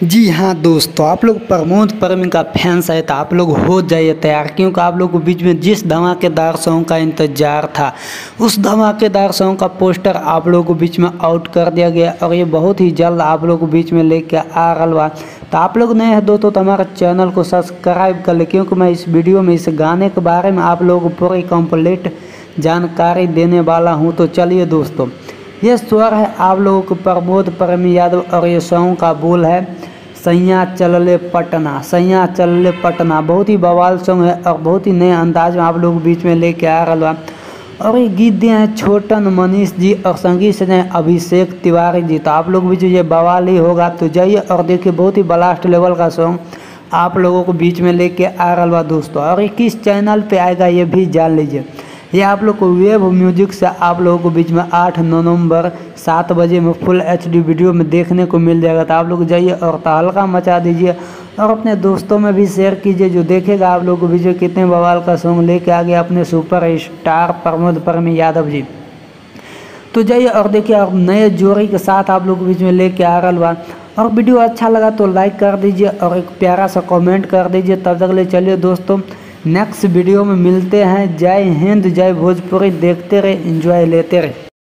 जी हाँ दोस्तों, आप लोग प्रमोद परम का फैंस है तो आप लोग हो जाइए तैयार, क्योंकि आप लोग को बीच में जिस धमाकेदार सॉन्ग का इंतजार था उस धमाकेदार सॉन्ग का पोस्टर आप लोगों को बीच में आउट कर दिया गया और ये बहुत ही जल्द आप लोग को बीच में लेके आ रहा बा। तो आप लोग नए हैं दोस्तों तो हमारे चैनल को सब्सक्राइब कर ले, क्योंकि मैं इस वीडियो में इस गाने के बारे में आप लोगों को पूरी कंप्लीट जानकारी देने वाला हूँ। तो चलिए दोस्तों, ये स्वर है आप लोगों को प्रमोद परम यादव और ये सॉन्ग का बोल है सैया चलले पटना, सैया चलले पटना। बहुत ही बवाल सॉन्ग है और बहुत ही नए अंदाज में आप लोग बीच में लेके आ रहा बा। और ये गीत दिए हैं छोटन मनीष जी और संगीत से हैं अभिषेक तिवारी जी। तो आप लोग भी जो ये बवाल ही होगा तो जाइए और देखिए, बहुत ही ब्लास्ट लेवल का सॉन्ग आप लोगों को बीच में लेके आ रहा बा दोस्तों। और ये किस चैनल पे आएगा ये भी जान लीजिए। ये आप लोग को वेब म्यूजिक से आप लोगों को बीच में 8 नवंबर 7 बजे में फुल HD वीडियो में देखने को मिल जाएगा। तो आप लोग जाइए और तहलका मचा दीजिए और अपने दोस्तों में भी शेयर कीजिए, जो देखेगा आप लोग को वीडियो कितने बवाल का सॉन्ग लेके आ गया अपने सुपर स्टार प्रमोद परम यादव जी। तो जाइए और देखिए, अब नए जोड़ी के साथ आप लोग बीच में लेके आ रहा बा। और वीडियो अच्छा लगा तो लाइक कर दीजिए और एक प्यारा सा कमेंट कर दीजिए। तब तक ले चलिए दोस्तों, नेक्स्ट वीडियो में मिलते हैं। जय हिंद, जय भोजपुरी। देखते रहे, एंजॉय लेते रहे।